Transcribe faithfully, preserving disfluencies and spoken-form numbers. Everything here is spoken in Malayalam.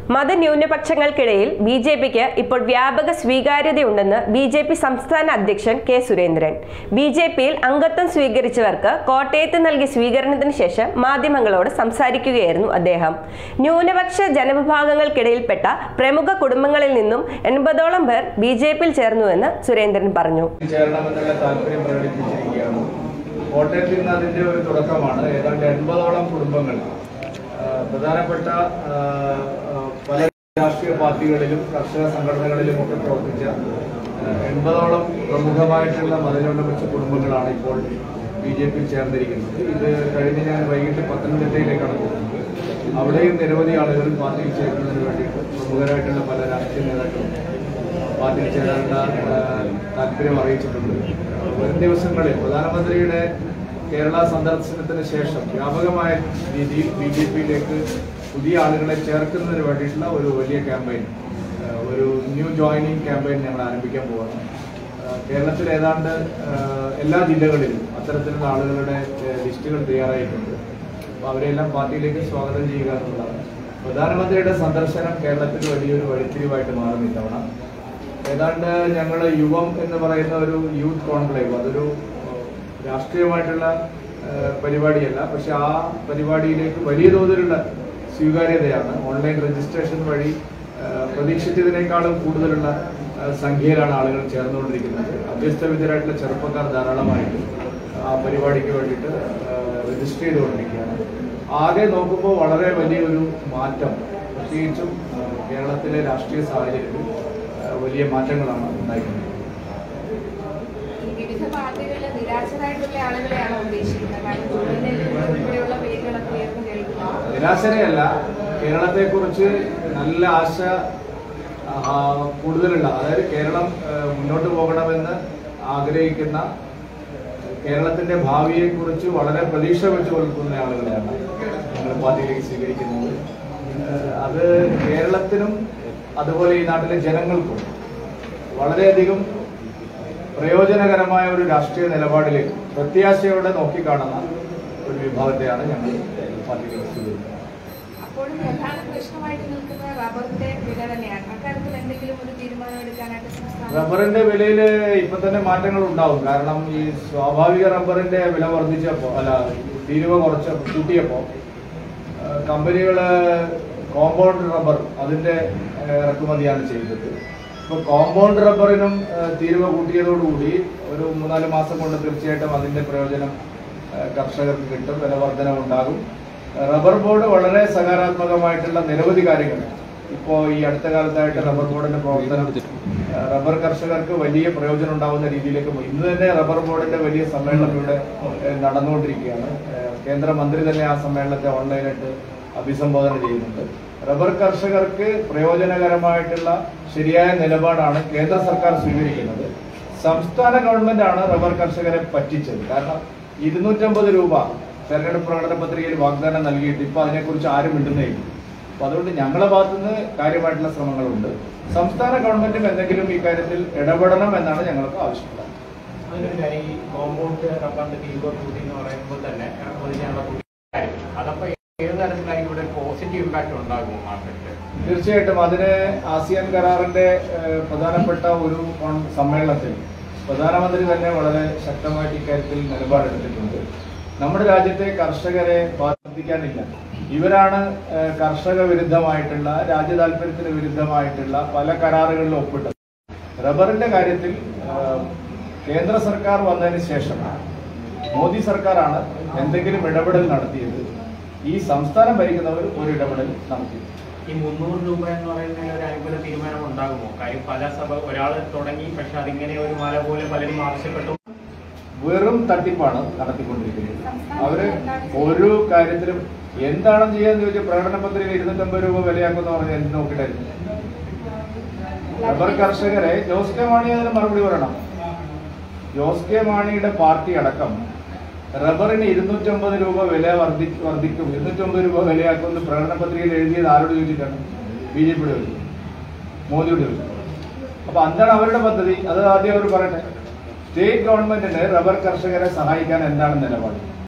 മതന്യൂനപക്ഷങ്ങൾക്കിടയിൽ ബി ജെ പിക്ക് ഇപ്പോൾ വ്യാപക സ്വീകാര്യതയുണ്ടെന്ന് ബി ജെ പി സംസ്ഥാന അധ്യക്ഷൻ കെ സുരേന്ദ്രൻ. ബി ജെ പിയിൽ അംഗത്വം സ്വീകരിച്ചവർക്ക് കോട്ടയത്ത് നൽകിയ സ്വീകരണത്തിന് ശേഷം മാധ്യമങ്ങളോട് സംസാരിക്കുകയായിരുന്നു അദ്ദേഹം. ന്യൂനപക്ഷ ജനവിഭാഗങ്ങൾക്കിടയിൽപ്പെട്ട പ്രമുഖ കുടുംബങ്ങളിൽ നിന്നും എൺപതോളം പേർ ബി ജെ പിയിൽ ചേർന്നുവെന്ന് സുരേന്ദ്രൻ പറഞ്ഞു. കോട്ടയത്തിൽ നിന്ന് അതിൻ്റെ ഒരു തുടക്കമാണ്. ഏതാണ്ട് എൺപതോളം കുടുംബങ്ങൾ പ്രധാനപ്പെട്ട പല രാഷ്ട്രീയ പാർട്ടികളിലും കർഷക സംഘടനകളിലും ഒക്കെ പ്രവർത്തിച്ച എൺപതോളം പ്രമുഖമായിട്ടുള്ള മതന്യൂനപക്ഷ കുടുംബങ്ങളാണ് ഇപ്പോൾ ബി ജെ പിയിൽ ചേർന്നിരിക്കുന്നത്. ഇത് കഴിഞ്ഞ് ഞാൻ വൈകിട്ട് പത്തനംതിട്ടയിലേക്കാണ് പോകുന്നത്. അവിടെയും നിരവധി ആളുകൾ പാർട്ടിയിൽ ചേരുന്നതിന് വേണ്ടിയിട്ട് പ്രമുഖരായിട്ടുള്ള പല രാഷ്ട്രീയ നേതാക്കളും പാർട്ടിയിൽ ചേരാനുള്ള താല്പര്യം അറിയിച്ചിട്ടുണ്ട്. വരും ദിവസങ്ങളിൽ പ്രധാനമന്ത്രിയുടെ കേരള സന്ദർശനത്തിന് ശേഷം വ്യാപകമായ രീതിയിൽ ബി ജെ പിയിലേക്ക് പുതിയ ആളുകളെ ചേർക്കുന്നതിന് വേണ്ടിയിട്ടുള്ള ഒരു വലിയ ക്യാമ്പയിൻ, ഒരു ന്യൂ ജോയിനിങ് ക്യാമ്പയിൻ ഞങ്ങൾ ആരംഭിക്കാൻ പോവാണ്. കേരളത്തിൽ ഏതാണ്ട് എല്ലാ ജില്ലകളിലും അത്തരത്തിലുള്ള ആളുകളുടെ ലിസ്റ്റുകൾ തയ്യാറായിട്ടുണ്ട്. അപ്പോൾ അവരെല്ലാം പാർട്ടിയിലേക്ക് സ്വാഗതം ചെയ്യുക എന്നുള്ളതാണ്. പ്രധാനമന്ത്രിയുടെ സന്ദർശനം കേരളത്തിൽ വലിയൊരു വഴിത്തിരിവായിട്ട് മാറും ഇത്തവണ. ഏതാണ്ട് ഞങ്ങൾ യുവം എന്ന് പറയുന്ന ഒരു യൂത്ത് കോൺക്ലേവ്, അതൊരു രാഷ്ട്രീയമായിട്ടുള്ള പരിപാടിയല്ല, പക്ഷെ ആ പരിപാടിയിലേക്ക് വലിയ തോതിലുള്ള സ്വീകാര്യതയാണ്. ഓൺലൈൻ രജിസ്ട്രേഷൻ വഴി പ്രതീക്ഷിച്ചതിനേക്കാളും കൂടുതലുള്ള സംഖ്യയിലാണ് ആളുകൾ ചേർന്നുകൊണ്ടിരിക്കുന്നത്. അഭ്യസ്തവിദ്യരായിട്ടുള്ള ചെറുപ്പക്കാർ ധാരാളമായിട്ട് ആ പരിപാടിക്ക് വേണ്ടിയിട്ട് രജിസ്റ്റർ ചെയ്തുകൊണ്ടിരിക്കുകയാണ്. ആകെ നോക്കുമ്പോൾ വളരെ വലിയൊരു മാറ്റം, പ്രത്യേകിച്ചും കേരളത്തിലെ രാഷ്ട്രീയ സാഹചര്യത്തിൽ വലിയ മാറ്റങ്ങളാണ് ഉണ്ടായിരിക്കുന്നത്. വിവിധ പാർട്ടികളിലെ നിരാശരായിട്ടുള്ള ആളുകളെയാണ് ഉദ്ദേശിക്കുന്നത്. നിരാശരയല്ല, കേരളത്തെക്കുറിച്ച് നല്ല ആശ കൂടുതലുള്ള, അതായത് കേരളം മുന്നോട്ട് പോകണമെന്ന് ആഗ്രഹിക്കുന്ന, കേരളത്തിന്റെ ഭാവിയെക്കുറിച്ച് വളരെ പ്രതീക്ഷ വെച്ച് കൊടുക്കുന്ന ആളുകളെയാണ് ഞങ്ങൾ പാർട്ടിയിലേക്ക് സ്വീകരിക്കുന്നത്. അത് കേരളത്തിനും അതുപോലെ ഈ നാട്ടിലെ ജനങ്ങൾക്കും വളരെയധികം പ്രയോജനകരമായ ഒരു രാഷ്ട്രീയ നിലപാടിലേക്ക് പ്രത്യാശയോടെ നോക്കിക്കാണുന്ന ഒരു വിഭാഗത്തെയാണ് ഞങ്ങൾ പാർട്ടിയിലേക്ക് സ്വീകരിക്കുന്നത്. അപ്പോഴും പ്രധാന പ്രശ്നമായിട്ട് നിൽക്കുന്ന റബ്ബറിന്റെ വില തന്നെയാണ്. അക്കാര്യത്തിൽ എന്തെങ്കിലും ഒരു തീരുമാനം എടുക്കാനായിട്ട് റബ്ബറിന്റെ വിലയിൽ ഇപ്പൊ തന്നെ മാറ്റങ്ങൾ ഉണ്ടാവും. കാരണം ഈ സ്വാഭാവിക റബ്ബറിന്റെ വില വർദ്ധിച്ചപ്പോ, അല്ല തീരുവ കുറച്ച കൂട്ടിയപ്പോ കമ്പനികള് കോമ്പൗണ്ട് റബ്ബർ അതിന്റെ ഇറക്കുമതിയാണ് ചെയ്തത്. ഇപ്പൊ കോമ്പൗണ്ട് റബ്ബറിനും തീരുവ കൂട്ടിയതോടുകൂടി ഒരു മൂന്നാല് മാസം കൊണ്ട് തീർച്ചയായിട്ടും അതിന്റെ പ്രയോജനം കർഷകർക്ക് കിട്ടും, വില വർധനവുണ്ടാകും. റബ്ബർ ബോർഡ് വളരെ സകാരാത്മകമായിട്ടുള്ള നിരവധി കാര്യങ്ങൾ ഇപ്പോൾ ഈ അടുത്ത കാലത്തായിട്ട് റബ്ബർ ബോർഡിന്റെ പ്രവർത്തനം റബ്ബർ കർഷകർക്ക് വലിയ പ്രയോജനം ഉണ്ടാകുന്ന രീതിയിലേക്ക് പോയി. ഇന്ന് തന്നെ റബ്ബർ ബോർഡിന്റെ വലിയ സമ്മേളനം ഇവിടെ നടന്നുകൊണ്ടിരിക്കുകയാണ്. കേന്ദ്രമന്ത്രി തന്നെ ആ സമ്മേളനത്തെ ഓൺലൈനായിട്ട് അഭിസംബോധന ചെയ്യുന്നുണ്ട്. റബ്ബർ കർഷകർക്ക് പ്രയോജനകരമായിട്ടുള്ള ശരിയായ നിലപാടാണ് കേന്ദ്ര സർക്കാർ സ്വീകരിക്കുന്നത്. സംസ്ഥാന ഗവൺമെന്റാണ് റബ്ബർ കർഷകരെ പറ്റിച്ചത്. കാരണം ഇരുന്നൂറ്റമ്പത് രൂപ തെരഞ്ഞെടുപ്പ് പ്രകടന പത്രികയിൽ വാഗ്ദാനം നൽകിയിട്ട് ഇപ്പൊ അതിനെക്കുറിച്ച് ആരും മിണ്ടുന്നേയില്ല. അപ്പൊ അതുകൊണ്ട് ഞങ്ങളുടെ ഭാഗത്തുനിന്ന് കാര്യമായിട്ടുള്ള ശ്രമങ്ങളുണ്ട്. സംസ്ഥാന ഗവൺമെന്റും എന്തെങ്കിലും ഈ കാര്യത്തിൽ ഇടപെടണം എന്നാണ് ഞങ്ങൾക്ക് ആവശ്യപ്പെടുന്നത്. അതിനൊരു ഈ കോമ്പൗണ്ട് റബ്ബറിന്റെ തീരുവ കൂട്ടി എന്ന് പറയുമ്പോൾ തന്നെ അതപ്പോ ഏത് തരത്തിലായി ഇവിടെ പോസിറ്റീവ് ഇമ്പാക്ട് ഉണ്ടാകുമോ മാർക്കറ്റിൽ? തീർച്ചയായിട്ടും അതിന് ആസിയാൻ കരാറിന്റെ പ്രധാനപ്പെട്ട ഒരു സമ്മേളനത്തിൽ പ്രധാനമന്ത്രി തന്നെ വളരെ ശക്തമായിട്ട് ഇക്കാര്യത്തിൽ നിലപാടെടുത്തിട്ടുണ്ട്. നമ്മുടെ രാജ്യത്തെ കർഷകരെ ബാധിക്കാനില്ല. ഇവരാണ് കർഷക വിരുദ്ധമായിട്ടുള്ള, രാജ്യ താല്പര്യത്തിന് വിരുദ്ധമായിട്ടുള്ള പല കരാറുകളിലും ഒപ്പിട്ടത്. റബ്ബറിന്റെ കാര്യത്തിൽ കേന്ദ്ര സർക്കാർ വന്നതിന് ശേഷം മോദി സർക്കാരാണ് എന്തെങ്കിലും ഇടപെടൽ നടത്തിയത്. ഈ സംസ്ഥാനം ഭരിക്കുന്നവർ ഒരു ഇടപെടൽ നടത്തി. ഈ മുന്നൂറ് രൂപ എന്ന് പറയുന്ന ഒരു അനുകൂല തീരുമാനം ഉണ്ടാകുമോ? കാര്യം പല സഭ ഒരാൾ തുടങ്ങി, പക്ഷെ അതിങ്ങനെ ഒരു മല പോലെ പലരും ആവശ്യപ്പെട്ടു. വെറും തട്ടിപ്പാണ് നടത്തിക്കൊണ്ടിരിക്കുന്നത്. അവര് ഒരു കാര്യത്തിലും എന്താണെന്ന് ചെയ്യാന്ന് ചോദിച്ചാൽ പ്രകടന പത്രിക ഇരുന്നൂറ്റമ്പത് രൂപ വിലയാക്കുമെന്ന് പറഞ്ഞാൽ എന്ത് നോക്കിയിട്ടായിരുന്നു? റബ്ബർ കർഷകരെ ജോസ് കെ മാണി അതിന് മറുപടി പറയണം. ജോസ് കെ മാണിയുടെ പാർട്ടി അടക്കം റബ്ബറിന് ഇരുന്നൂറ്റമ്പത് രൂപ വില വർദ്ധി വർദ്ധിക്കും ഇരുന്നൂറ്റമ്പത് രൂപ വിലയാക്കുമെന്ന് പ്രകടന പത്രികയിൽ എഴുതിയത് ആരോട് ചോദിച്ചിട്ടാണ്? ബി ജെ പിയുടെ ചോദിച്ചു, മോദിയോട് ചോദിച്ചു. അപ്പൊ എന്താണ് അവരുടെ പദ്ധതി? അത് ആദ്യം അവർ പറയട്ടെ. സ്റ്റേറ്റ് ഗവൺമെന്റിന് റബ്ബർ കർഷകരെ സഹായിക്കാൻ എന്താണ് നിലപാട്?